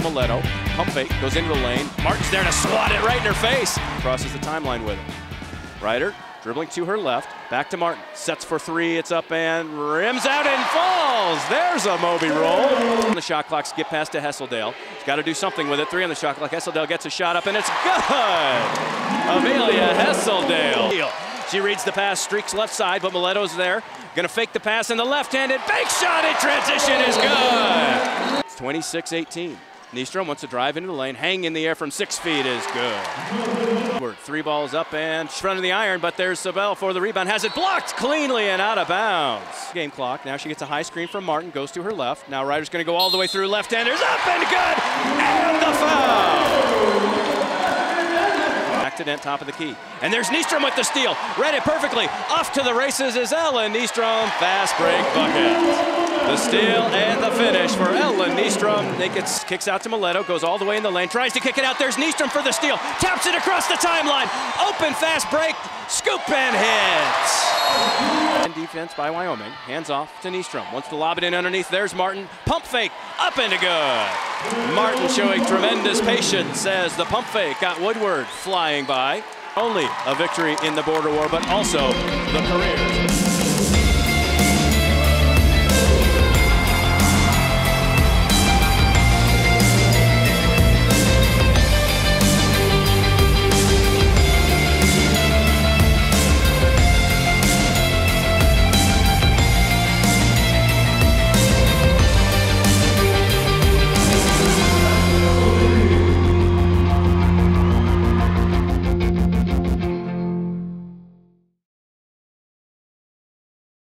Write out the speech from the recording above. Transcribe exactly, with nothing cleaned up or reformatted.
Mileto. Pump fake, goes into the lane. Martin's there to swat it right in her face. Crosses the timeline with him. Ryder dribbling to her left. Back to Martin. Sets for three. It's up and rims out and falls. There's a Moby roll. The shot clock skip pass to Hesseldale. He's got to do something with it. Three on the shot clock. Hesseldale gets a shot up and it's good. Amelia Hesseldale. She reads the pass, streaks left side, but Mileto's there. Gonna fake the pass in the left-handed bank shot in transition is good. It's twenty-six eighteen. Nystrom wants to drive into the lane, hang in the air from six feet is good. Three balls up and front of the iron, but there's Sabel for the rebound. Has it blocked cleanly and out of bounds. Game clock. Now she gets a high screen from Martin, goes to her left. Now Ryder's gonna go all the way through left-handers, up and good, and the foul. Back to Dent, top of the key. And there's Nystrom with the steal. Read it perfectly. Off to the races is Ellen Nystrom. Fast break bucket. The steal and the finish for Ellen Nystrom. They gets, kicks out to Mileto, goes all the way in the lane, tries to kick it out. There's Nystrom for the steal. Taps it across the timeline. Open fast break. Scoop and hit. And defense by Wyoming. Hands off to Nystrom. Wants to lob it in underneath. There's Martin. Pump fake. Up and good. Martin showing tremendous patience as the pump fake got Woodward flying by. Only a victory in the border war, but also the career.